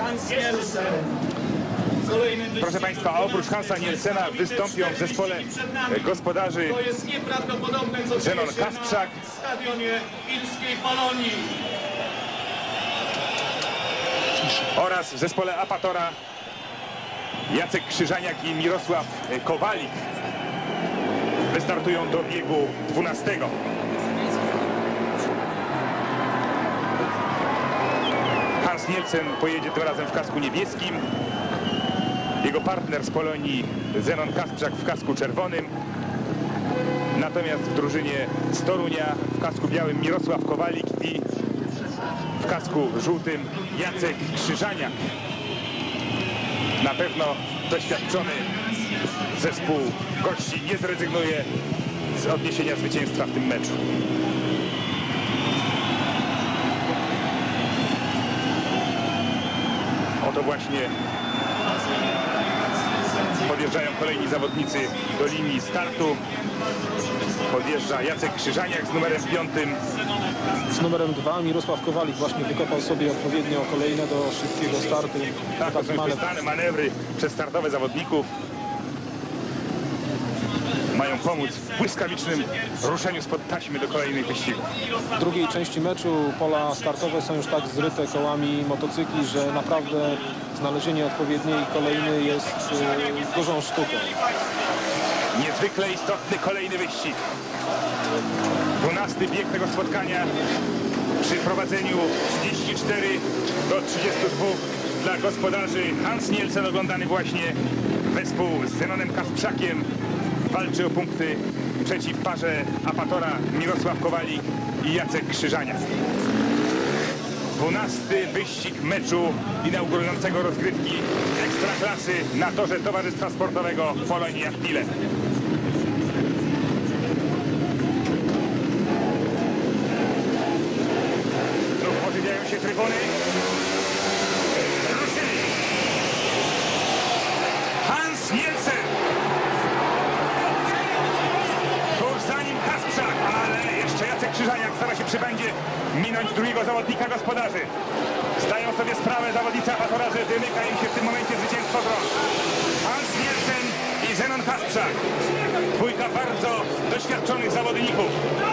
Hans Nielsen. Proszę Państwa, oprócz Hansa Nielsena wystąpią w zespole gospodarzy To jest nieprawdopodobne, co Zenon dzieje się Kasprzak na stadionie pilskiej Polonii. oraz w zespole Apatora Jacek Krzyżaniak i Mirosław Kowalik wystartują do biegu 12. Hans Nielsen pojedzie tym razem w kasku niebieskim. Jego partner z Polonii Zenon Kasprzak w kasku czerwonym. Natomiast w drużynie z Torunia w kasku białym Mirosław Kowalik i w kasku żółtym Jacek Krzyżaniak. Na pewno doświadczony zespół gości nie zrezygnuje z odniesienia zwycięstwa w tym meczu. Oto właśnie podjeżdżają kolejni zawodnicy do linii startu. Podjeżdża Jacek Krzyżaniak z numerem 5. Z numerem 2 Mirosław Kowalik właśnie wykopał sobie odpowiednio kolejne do szybkiego startu. Tak, to są wyznane manewry przestartowe zawodników. Mają pomóc w błyskawicznym ruszeniu spod taśmy do kolejnych wyścigów. W drugiej części meczu pola startowe są już tak zryte kołami motocykli, że naprawdę znalezienie odpowiedniej kolejny jest dużą sztuką. Niezwykle istotny kolejny wyścig. 12. bieg tego spotkania przy prowadzeniu 34 do 32 dla gospodarzy. Hans Nielsen, oglądany właśnie wespół z Zenonem Kasprzakiem, walczy o punkty przeciw parze Apatora Mirosław Kowalik i Jacek Krzyżaniak. 12. wyścig meczu inaugurującego rozgrywki Ekstraklasy na torze Towarzystwa Sportowego Polonia w Pile. Znów pożywiają się trybuny. Ruszyli! Hans Nielsen! Tuż za nim Kasprzak, ale jeszcze Jacek Krzyżaniak stara się przybędzie minąć drugiego zawodnika gospodarzy. Zdają sobie sprawę zawodnicy Apatora, że wymyka im się w tym momencie zwycięstwo z rąk. Hans Nielsen i Zenon Kasprzak. Dwójka bardzo doświadczonych zawodników.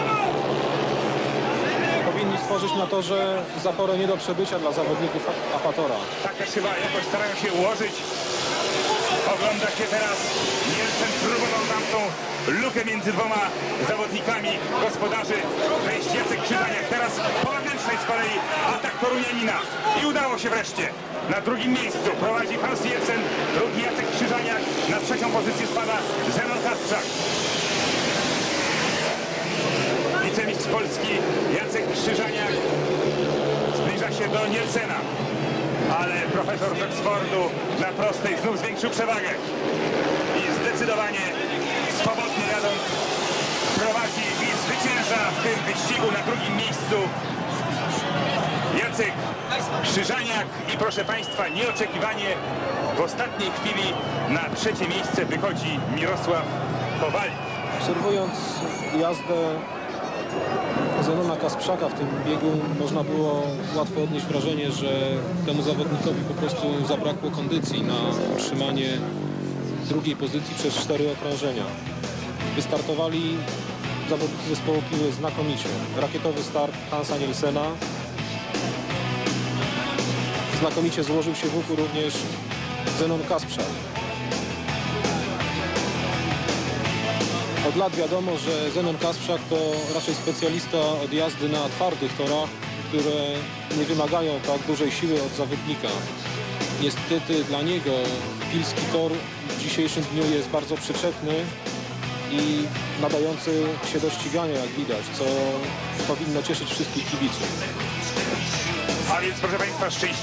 Powinni stworzyć na torze zaporę nie do przebycia dla zawodników Apatora. Tak też chyba jakoś starają się ułożyć. Ogląda się teraz. Nielsen próbował tam tą lukę między dwoma zawodnikami gospodarzy wejść Jacek Krzyżaniak. Teraz po wewnętrznej z kolei atak Torunianina. I udało się wreszcie. Na drugim miejscu prowadzi Hans Nielsen, drugi Jacek Krzyżaniak. Na trzecią pozycję spada Zenon Kasprzak. Wicemistrz Polski Jacek Krzyżaniak zbliża się do Nielsena. Ale profesor z Oxfordu na prostej znów zwiększył przewagę. I zdecydowanie swobodnie jadąc prowadzi i zwycięża w tym wyścigu na drugim miejscu Jacek Krzyżaniak. I proszę Państwa, nieoczekiwanie w ostatniej chwili na trzecie miejsce wychodzi Mirosław Kowalik. Obserwując jazdę Zenona Kasprzaka w tym biegu można było łatwo odnieść wrażenie, że temu zawodnikowi po prostu zabrakło kondycji na utrzymanie drugiej pozycji przez 4 okrążenia. Wystartowali zawodnicy zespołu Piły znakomicie. Rakietowy start Hansa Nielsena. Znakomicie złożył się w łuku również Zenon Kasprzak. Od lat wiadomo, że Zenon Kasprzak to raczej specjalista od jazdy na twardych torach, które nie wymagają tak dużej siły od zawodnika. Niestety dla niego pilski tor w dzisiejszym dniu jest bardzo przyczepny i nadający się do ścigania, jak widać, co powinno cieszyć wszystkich kibiców. A więc proszę Państwa, szczęście.